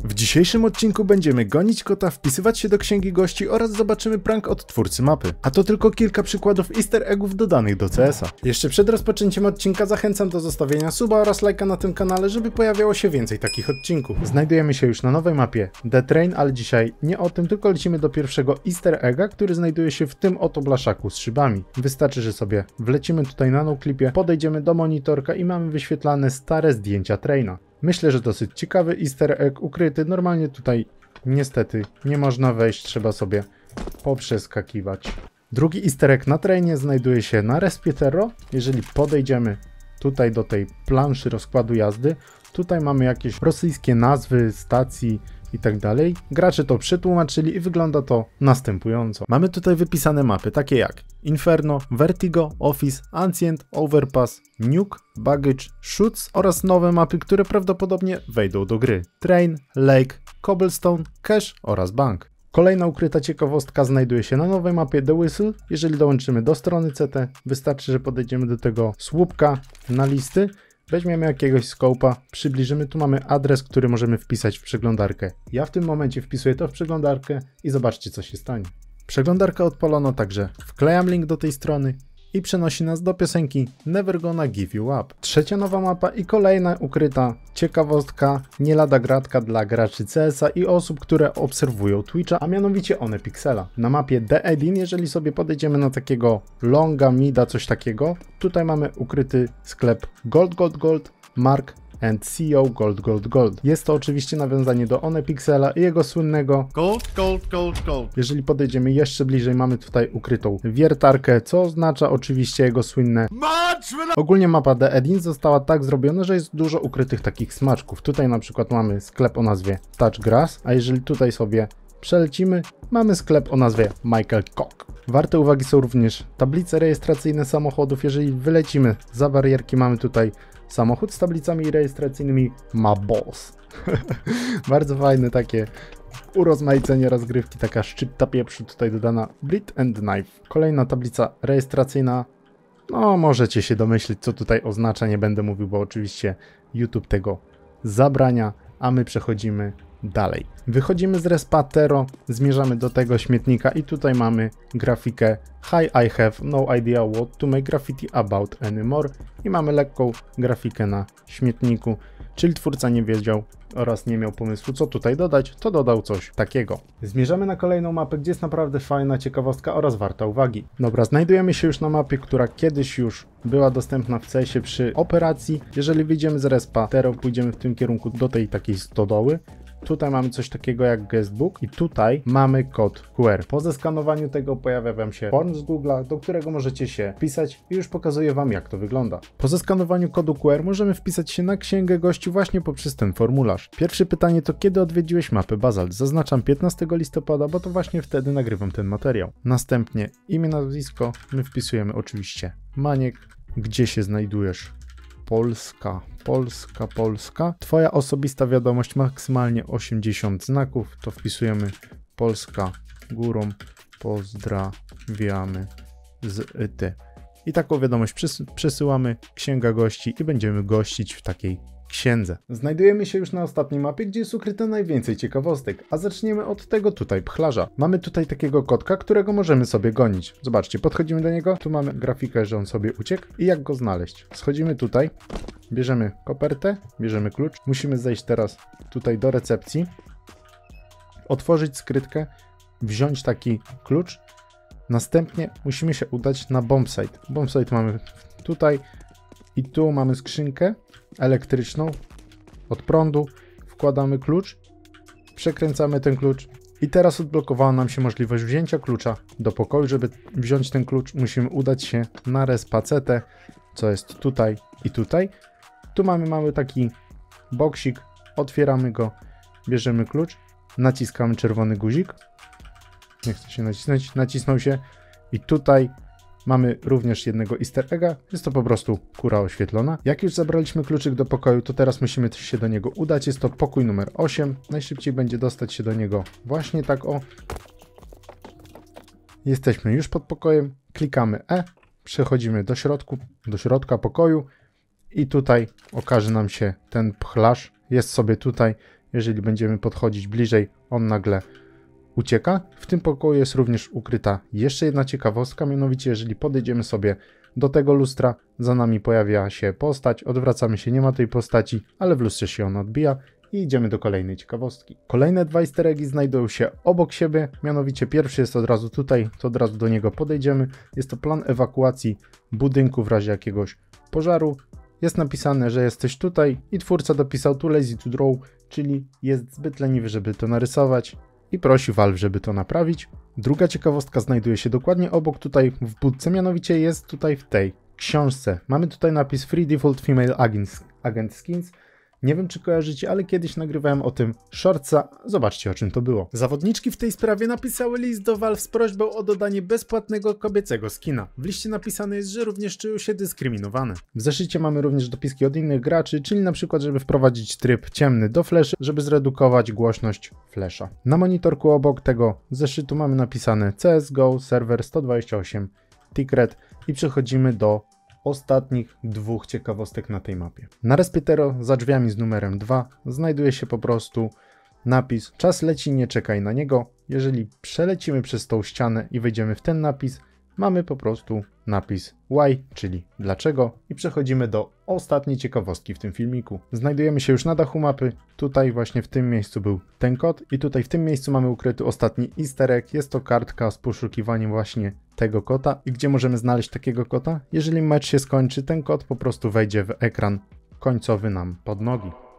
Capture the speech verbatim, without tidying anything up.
W dzisiejszym odcinku będziemy gonić kota, wpisywać się do księgi gości oraz zobaczymy prank od twórcy mapy. A to tylko kilka przykładów easter eggów dodanych do C S a. Jeszcze przed rozpoczęciem odcinka zachęcam do zostawienia suba oraz lajka na tym kanale, żeby pojawiało się więcej takich odcinków. Znajdujemy się już na nowej mapie The Train, ale dzisiaj nie o tym, tylko lecimy do pierwszego easter egga, który znajduje się w tym oto blaszaku z szybami. Wystarczy, że sobie wlecimy tutaj na noclipie, podejdziemy do monitorka i mamy wyświetlane stare zdjęcia Traina. Myślę, że dosyć ciekawy easter egg, ukryty. Normalnie tutaj niestety nie można wejść, trzeba sobie poprzeskakiwać. Drugi easter egg na Trainie znajduje się na respie Terro. Jeżeli podejdziemy tutaj do tej planszy rozkładu jazdy, tutaj mamy jakieś rosyjskie nazwy stacji i tak dalej. Gracze to przetłumaczyli i wygląda to następująco. Mamy tutaj wypisane mapy takie jak Inferno, Vertigo, Office, Ancient, Overpass, Nuke, Baggage, Shoots oraz nowe mapy, które prawdopodobnie wejdą do gry. Train, Lake, Cobblestone, Cache oraz Bank. Kolejna ukryta ciekawostka znajduje się na nowej mapie The Whistle. Jeżeli dołączymy do strony C T, wystarczy, że podejdziemy do tego słupka na listy, weźmiemy jakiegoś scope'a, przybliżymy, tu mamy adres, który możemy wpisać w przeglądarkę. Ja w tym momencie wpisuję to w przeglądarkę i zobaczcie, co się stanie. Przeglądarka odpalono, także wklejam link do tej strony i przenosi nas do piosenki Never Gonna Give You Up. Trzecia nowa mapa i kolejna ukryta ciekawostka, nie lada gratka dla graczy C S a i osób, które obserwują Twitcha, a mianowicie OnePixela. Na mapie The Edin, jeżeli sobie podejdziemy na takiego longa, mida, coś takiego, tutaj mamy ukryty sklep Gold, Gold, Gold, Mark and C O Gold, Gold, Gold. Jest to oczywiście nawiązanie do OnePixela i jego słynnego Gold, Gold, Gold, Gold. Jeżeli podejdziemy jeszcze bliżej, mamy tutaj ukrytą wiertarkę, co oznacza oczywiście jego słynne Ogólnie mapa The Edin została tak zrobiona, że jest dużo ukrytych takich smaczków. Tutaj na przykład mamy sklep o nazwie Touch Grass, a jeżeli tutaj sobie przelecimy, mamy sklep o nazwie Michael Cock. Warte uwagi są również tablice rejestracyjne samochodów. Jeżeli wylecimy za barierki, mamy tutaj samochód z tablicami rejestracyjnymi Ma Boss. Bardzo fajne takie urozmaicenie rozgrywki, taka szczypta pieprzu tutaj dodana, Blit and Knife. Kolejna tablica rejestracyjna, no możecie się domyślić, co tutaj oznacza, nie będę mówił, bo oczywiście YouTube tego zabrania, a my przechodzimy dalej. Wychodzimy z respa Terro, zmierzamy do tego śmietnika i tutaj mamy grafikę Hi, I have no idea what to make graffiti about anymore i mamy lekką grafikę na śmietniku, czyli twórca nie wiedział oraz nie miał pomysłu, co tutaj dodać, to dodał coś takiego. Zmierzamy na kolejną mapę, gdzie jest naprawdę fajna ciekawostka oraz warta uwagi. Dobra, znajdujemy się już na mapie, która kiedyś już była dostępna w C S ie przy operacji. Jeżeli wyjdziemy z respa Terro, pójdziemy w tym kierunku do tej takiej stodoły. Tutaj mamy coś takiego jak guestbook i tutaj mamy kod Q R. Po zeskanowaniu tego pojawia wam się form z Google'a, do którego możecie się wpisać i już pokazuję wam, jak to wygląda. Po zeskanowaniu kodu Q R możemy wpisać się na księgę gości właśnie poprzez ten formularz. Pierwsze pytanie to, kiedy odwiedziłeś mapę Basalt? Zaznaczam piętnastego listopada, bo to właśnie wtedy nagrywam ten materiał. Następnie imię, nazwisko, my wpisujemy oczywiście Maniek, gdzie się znajdujesz? Polska, Polska, Polska. Twoja osobista wiadomość, maksymalnie osiemdziesiąt znaków, to wpisujemy Polska górą, pozdrawiamy z I T. I taką wiadomość przys przesyłamy, księga gości i będziemy gościć w takiej księdze. Znajdujemy się już na ostatniej mapie, gdzie jest ukryte najwięcej ciekawostek, a zaczniemy od tego tutaj pchlarza. Mamy tutaj takiego kotka, którego możemy sobie gonić. Zobaczcie, podchodzimy do niego, tu mamy grafikę, że on sobie uciekł i jak go znaleźć. Schodzimy tutaj, bierzemy kopertę, bierzemy klucz, musimy zejść teraz tutaj do recepcji, otworzyć skrytkę, wziąć taki klucz, następnie musimy się udać na bombsite. Bombsite mamy tutaj i tu mamy skrzynkę elektryczną od prądu, wkładamy klucz, przekręcamy ten klucz i teraz odblokowała nam się możliwość wzięcia klucza do pokoju. Żeby wziąć ten klucz, musimy udać się na respa C T, co jest tutaj i tutaj. Tu mamy mały taki boksik, otwieramy go, bierzemy klucz, naciskamy czerwony guzik, nie chce się nacisnąć, nacisnął się i tutaj mamy również jednego easter egga, jest to po prostu kura oświetlona. Jak już zabraliśmy kluczyk do pokoju, to teraz musimy też się do niego udać. Jest to pokój numer osiem. Najszybciej będzie dostać się do niego właśnie tak o. Jesteśmy już pod pokojem, klikamy E, przechodzimy do środku, do środka pokoju i tutaj okaże nam się ten pchlarz. Jest sobie tutaj jeżeli będziemy podchodzić bliżej, on nagle ucieka. W tym pokoju jest również ukryta jeszcze jedna ciekawostka, mianowicie jeżeli podejdziemy sobie do tego lustra, za nami pojawia się postać, odwracamy się, nie ma tej postaci, ale w lustrze się ona odbija i idziemy do kolejnej ciekawostki. Kolejne dwa easter eggi znajdują się obok siebie, mianowicie pierwszy jest od razu tutaj, to od razu do niego podejdziemy. Jest to plan ewakuacji budynku w razie jakiegoś pożaru. Jest napisane, że jesteś tutaj i twórca dopisał too lazy to draw, czyli jest zbyt leniwy, żeby to narysować i prosi Valve, żeby to naprawić. Druga ciekawostka znajduje się dokładnie obok tutaj w budce, mianowicie jest tutaj w tej książce. Mamy tutaj napis Free Default Female Agent, Agent Skins. Nie wiem, czy kojarzycie, ale kiedyś nagrywałem o tym shortsa. Zobaczcie, o czym to było. Zawodniczki w tej sprawie napisały list do Valve z prośbą o dodanie bezpłatnego kobiecego skina. W liście napisane jest, że również czują się dyskryminowane. W zeszycie mamy również dopiski od innych graczy, czyli na przykład, żeby wprowadzić tryb ciemny do flash, żeby zredukować głośność flasha. Na monitorku obok tego zeszytu mamy napisane C S G O Server sto dwadzieścia osiem Ticket i przechodzimy do ostatnich dwóch ciekawostek na tej mapie. Na Respitero za drzwiami z numerem dwa znajduje się po prostu napis czas leci, nie czekaj na niego. Jeżeli przelecimy przez tą ścianę i wejdziemy w ten napis, mamy po prostu napis why, czyli dlaczego, i przechodzimy do ostatniej ciekawostki w tym filmiku. Znajdujemy się już na dachu mapy, tutaj właśnie w tym miejscu był ten kod i tutaj w tym miejscu mamy ukryty ostatni easter egg. Jest to kartka z poszukiwaniem właśnie tego kota. I gdzie możemy znaleźć takiego kota? Jeżeli mecz się skończy, ten kot po prostu wejdzie w ekran końcowy nam pod nogi.